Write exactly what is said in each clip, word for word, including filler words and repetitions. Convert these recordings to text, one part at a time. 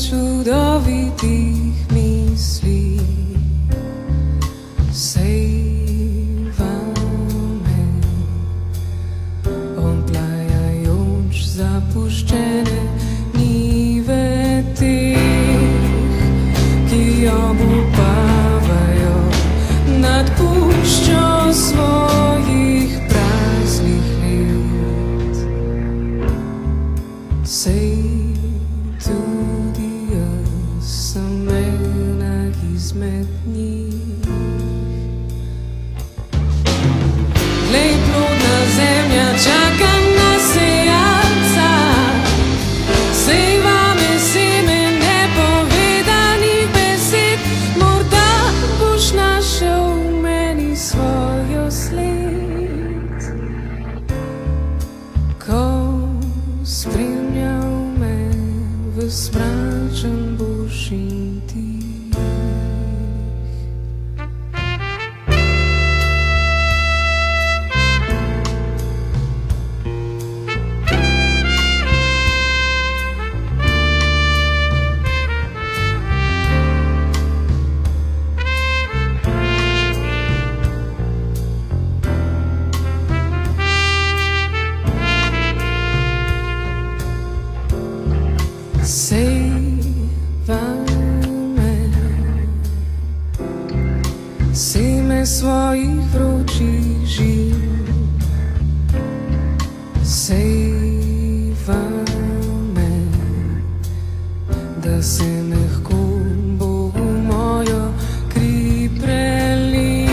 čudovitih misli. Sejvame, oplajajoč zapuščene njive teh, ki obupavajo nad puščo svojih praznih let. Sej tudi jaz sem ena izmed njih. Glej, plodna zemlja čaka na sejalca, sejvame seme nepovedanih besed. Morda boš našel v meni svojo sled, ko spremljal me ves mračen boš in tih. Sejvame, seme svojih vročih žil. Sejvame, da se mehko Bogu mojo kri preli.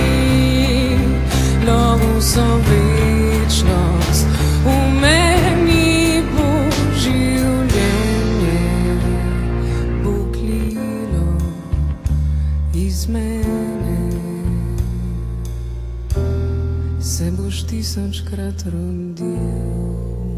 Lovil sem večnost v meni, bo življenje buklilo iz mene. Se boš tisočkrat rodil.